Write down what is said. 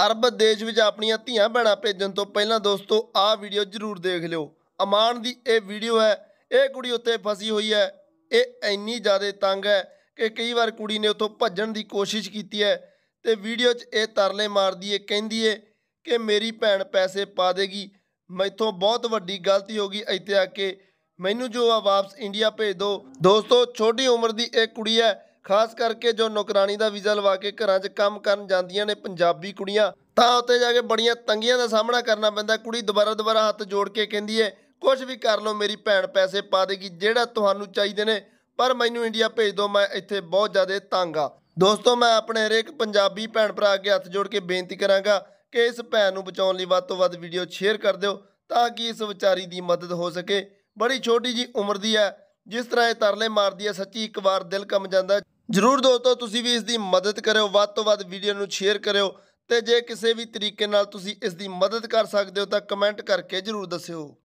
ਅਰਬ ਦੇਸ਼ ਵਿੱਚ ਆਪਣੀਆਂ ਧੀਆਂ ਭੈਣਾਂ ਭੇਜਣ ਤੋਂ ਪਹਿਲਾਂ ਦੋਸਤੋ ਆਹ ਵੀਡੀਓ ਜ਼ਰੂਰ ਦੇਖ ਲਿਓ। ਅਮਾਨ ਦੀ ਇਹ ਵੀਡੀਓ ਹੈ। ਇਹ ਕੁੜੀ ਉੱਤੇ ਫਸੀ ਹੋਈ ਹੈ। ਇਹ ਇੰਨੀ ਜ਼ਿਆਦਾ ਤੰਗ ਹੈ ਕਿ ਕਈ ਵਾਰ ਕੁੜੀ ਨੇ ਉੱਥੋਂ ਭੱਜਣ ਦੀ ਕੋਸ਼ਿਸ਼ ਕੀਤੀ ਹੈ ਤੇ ਵੀਡੀਓ 'ਚ ਇਹ ਤਰਲੇ ਮਾਰਦੀ ਹੈ, ਕਹਿੰਦੀ ਹੈ ਕਿ ਮੇਰੀ ਭੈਣ ਪੈਸੇ ਪਾ ਦੇਗੀ, ਮੈਥੋਂ ਬਹੁਤ ਵੱਡੀ ਗਲਤੀ ਹੋ ਗਈ, ਇੱਥੇ ਆ ਕੇ ਮੈਨੂੰ ਜੋ ਆ ਵਾਪਸ ਇੰਡੀਆ ਭੇਜ ਦਿਓ। ਦੋਸਤੋ ਛੋਟੀ ਉਮਰ ਦੀ ਇਹ ਕੁੜੀ ਹੈ, ਖਾਸ ਕਰਕੇ ਜੋ ਨੌਕਰਾਨੀ ਦਾ ਵੀਜ਼ਾ ਲਵਾ ਕੇ ਘਰਾਂ 'ਚ ਕੰਮ ਕਰਨ ਜਾਂਦੀਆਂ ਨੇ ਪੰਜਾਬੀ ਕੁੜੀਆਂ, ਤਾਂ ਉੱਥੇ ਜਾ ਕੇ ਬੜੀਆਂ ਤੰਗੀਆਂ ਦਾ ਸਾਹਮਣਾ ਕਰਨਾ ਪੈਂਦਾ। ਕੁੜੀ ਦੁਬਾਰਾ ਹੱਥ ਜੋੜ ਕੇ ਕਹਿੰਦੀ ਹੈ ਕੁਝ ਵੀ ਕਰ ਲਓ, ਮੇਰੀ ਭੈਣ ਪੈਸੇ ਪਾ ਦੇਗੀ ਜਿਹੜਾ ਤੁਹਾਨੂੰ ਚਾਹੀਦੇ ਨੇ, ਪਰ ਮੈਨੂੰ ਇੰਡੀਆ ਭੇਜ ਦਿਓ, ਮੈਂ ਇੱਥੇ ਬਹੁਤ ਜ਼ਿਆਦਾ ਤੰਗ ਆ। ਦੋਸਤੋ ਮੈਂ ਆਪਣੇ ਹਰੇਕ ਪੰਜਾਬੀ ਭੈਣ ਭਰਾ ਅੱਗੇ ਹੱਥ ਜੋੜ ਕੇ ਬੇਨਤੀ ਕਰਾਂਗਾ ਕਿ ਇਸ ਭੈਣ ਨੂੰ ਬਚਾਉਣ ਲਈ ਵੱਧ ਤੋਂ ਵੱਧ ਵੀਡੀਓ ਸ਼ੇਅਰ ਕਰ ਦਿਓ ਤਾਂ ਕਿ ਇਸ ਵਿਚਾਰੀ ਦੀ ਮਦਦ ਹੋ ਸਕੇ। ਬੜੀ ਛੋਟੀ ਜੀ ਉਮਰ ਦੀ ਹੈ, ਜਿਸ ਤਰ੍ਹਾਂ ਇਹ ਤਰਲੇ ਮਾਰਦੀ ਹੈ ਸੱਚੀ ਇੱਕ ਵਾਰ ਦਿਲ ਕੰਬ ਜਾਂਦਾ। ਜ਼ਰੂਰ ਦੋਸਤੋ ਤੁਸੀਂ ਵੀ ਇਸ ਦੀ ਮਦਦ ਕਰਿਓ, ਵੱਧ ਤੋਂ ਵੱਧ ਵੀਡੀਓ ਨੂੰ ਸ਼ੇਅਰ ਕਰਿਓ ਤੇ ਜੇ ਕਿਸੇ ਵੀ ਤਰੀਕੇ ਨਾਲ ਤੁਸੀਂ ਇਸ ਦੀ ਮਦਦ ਕਰ ਸਕਦੇ ਹੋ ਤਾਂ ਕਮੈਂਟ ਕਰਕੇ ਜ਼ਰੂਰ ਦੱਸਿਓ।